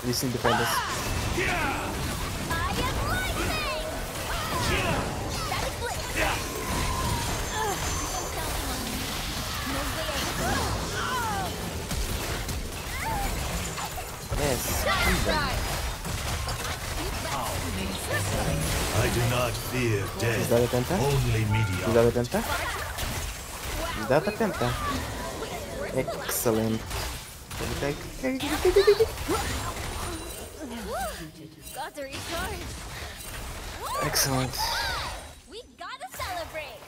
Listen, defend us. I am lightning! That is blitz! No way Yes. I do not fear death. Is that a penta? Only Is mediocrity. that a penta? Is that a penta? Excellent. Got to recharge. Excellent. We gotta celebrate!